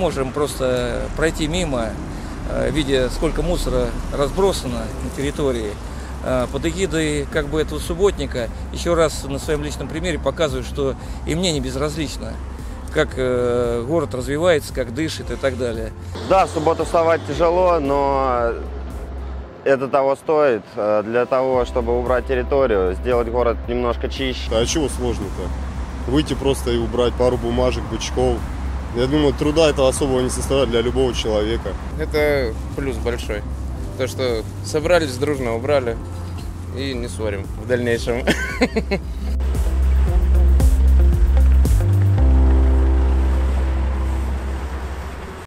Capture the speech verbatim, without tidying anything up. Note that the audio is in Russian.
можем просто пройти мимо, видя, сколько мусора разбросано на территории. Под эгидой как бы этого субботника еще раз на своем личном примере показываю, что и мне не безразлично, как э, город развивается, как дышит и так далее. Да, в субботу вставать тяжело, но это того стоит для того, чтобы убрать территорию, сделать город немножко чище. А чего сложно-то? Выйти просто и убрать пару бумажек, бычков. Я думаю, труда это особого не составляет для любого человека. Это плюс большой. То, что собрались дружно, убрали и не ссорим в дальнейшем.